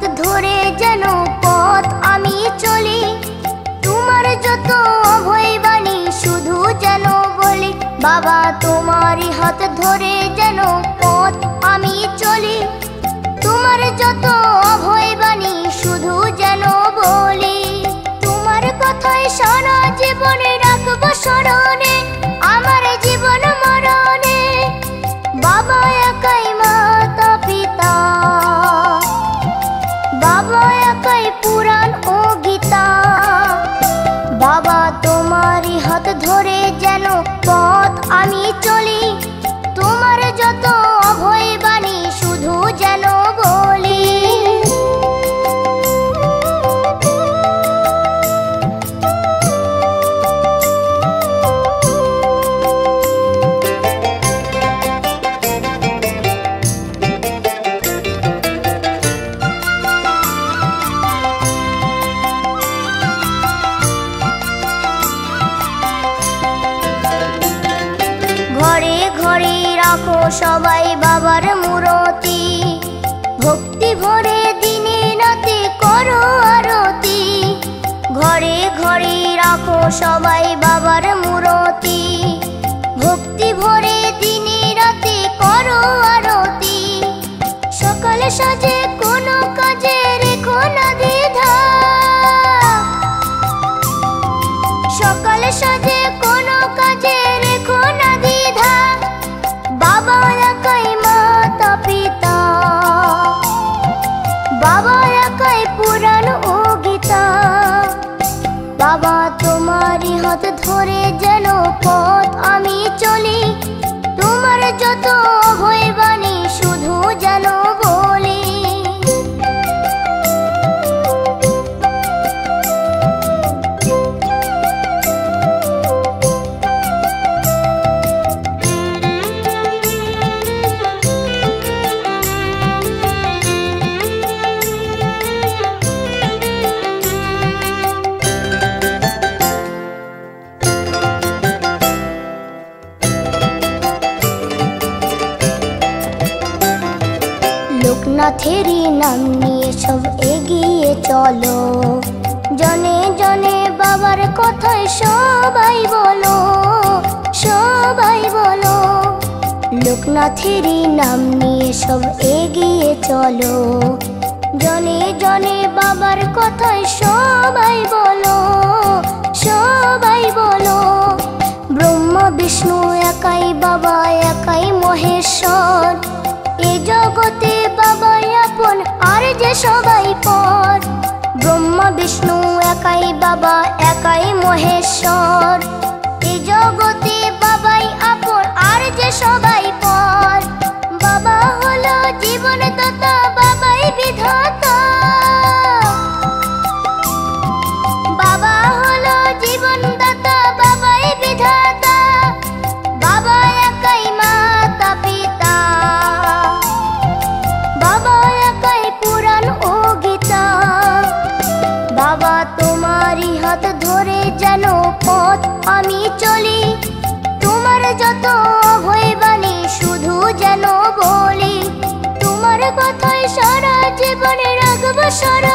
হাত ধরে যেন পথ আমি চলি, তোমার যত অভয় বাণী শুধু যেন বলি। বাবা তোমারই হাত ধরে যেন পথ আমি চলি, তোমার যত অভয় বাণী শুধু যেন বলি। তোমার কথাই সারা জীবনে রাখবো স্মরণে, আমার জীবন মরণে। বাবা একাই মাতা পিতা, বাবা একাই পুরাণ ও গীতা। বাবা তোমারই হাত ধরে যেন পথ আমি চলি, তোমার যত অভয় বাণী শুধু যেন বলি। ঘরে ঘরে রাখো সবাই বাবার মূরতি, ভক্তি ভরে দিনে রাতে করো আরতি। ঘরে ঘরে রাখো সবাই বাবার মূরতি, ভক্তি ভরে দিনে রাতে করো আরতি। সকালে সাজে কোনো কাজে রেখো না দ্বিধা, সকালে সাজে কোনো কাজে রেখো না দ্বিধা। বাবা একাই মাতা পিতা, বাবা একাই পুরাণ ও গীতা। বাবা তোমারই হাত ধরে যেন পথ আমি চলি, তোমার যত অভয় বাণী শুধু যেন বলি। লোকনাথেরই নাম নিয়ে সব এগিয়ে চলো, জনে জনে বাবার কথায় সবাই বলো, সবাই বলো। লোকনাথেরই নাম নিয়ে সব এগিয়ে চলো, জনে জনে বাবার কথায় সবাই বলো, সবাই বলো। ব্রহ্মা বিষ্ণু একাই বাবা, একাই মহেশ্বর। এ জগতে বাবাই আপন আর যে সবাই পর। ব্রহ্মা বিষ্ণু একাই বাবা, একাই মহেশ্বর। এ জগতে বাবাই আপন আর যে সবাই পর। বাবা হলো জীবন দাতা, বাবাই বিধাতা। বাবা হলো জীবন দাতা, বাবাই বিধাতা। বাবা একাই মাতা পিতা, বাবা একাই পুরাণ ও গীতা। বাবা তোমারই হাত ধরে যেন পথ আমি চলি, তোমার যত অভয় বাণী শুধু যেন বলি। তোমার কথাই সারা জীবনে রাখবো স্মরণে।